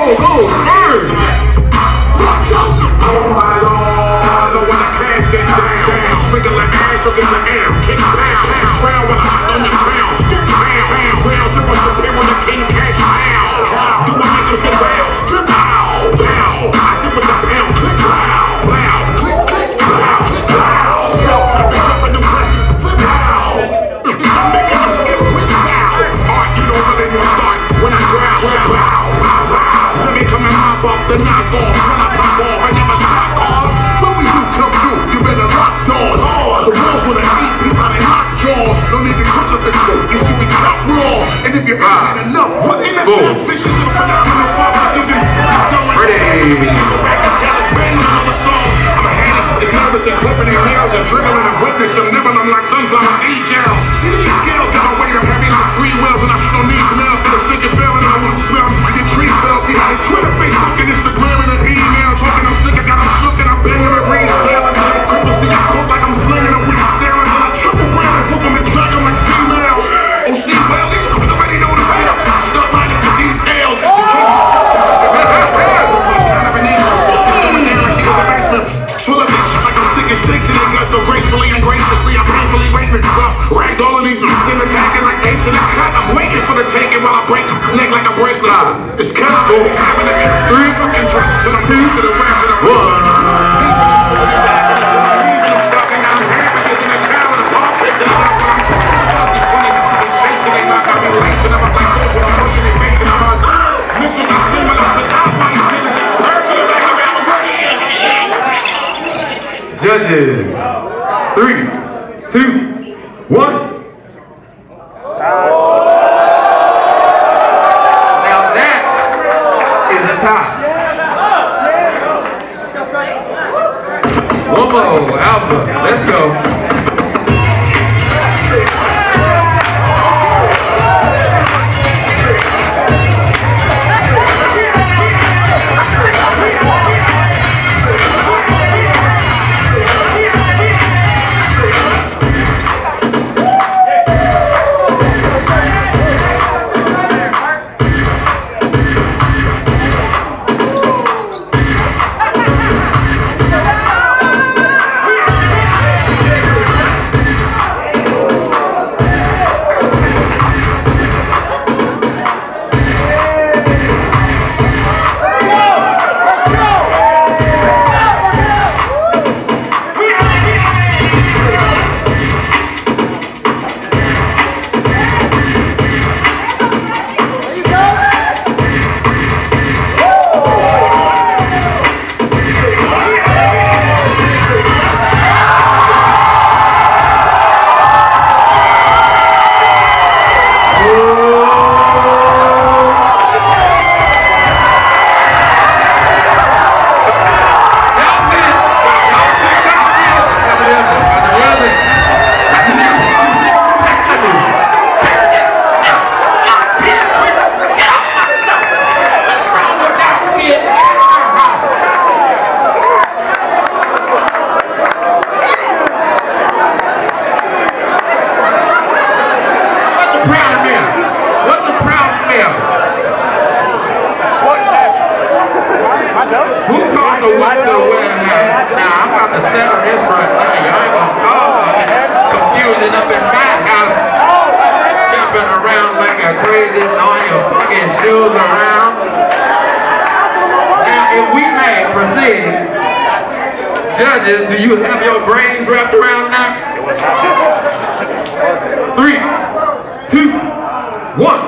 go, burn! Oh my Lord, when the cash gets down, sprinkle like ash, you'll get your air, kick down, frown when I hop on your crown, skip down, ground zero should pay when the king cash down. Do I make him sit down, strip out, down, I sit with the pound, click loud, loud, click, click, loud, click loud, stop, traffic jumping them presses, flip out, I'm making them skip quick now, art, you don't really want to start when I growl, let me come and mop up the knock off, when I pop off, I never stop off, when we do come through, you better lock doors, the walls with an 8 deep, how they lock jaws, no need to cook up the dough, you see we cut raw, and if you ain't had enough, what in the film, fishes in a phenomenal sauce, I give you, it's going ready, Rackers, callous, banging another song, I'm a hand, it's nervous and clipping their nails, and dribbling and witness, and nibbling them like sunflower seed gel, see these scales got a weight of heavy like 3 wheels, and I should don't need smells to the stinking feeling, and I want to smell like your tree fell, see how they Twitter, Facebook, and Instagram, and an email, talking I'm sick, I got them shook, and I'm banging a ring, sailing till they cripple, see I cook like I'm slinging a weak sailing, till I triple brown and put them and drag them like females, oh see, well, these numbers already know the way, you don't mind the details, sticks in their guts so gracefully and graciously, I'm painfully waiting up. Ragged all of these niggas and attacking like apes in the cut. I'm waiting for the taking while I break my neck like a bracelet. It's cannibal, having a 3 fucking drop to the 2 to the rest of the 1. Judges, 3, 2, 1. Now that is a tie. One more, Alpha. Let's go. Judges, do you have your brains wrapped around now? 3, 2, 1.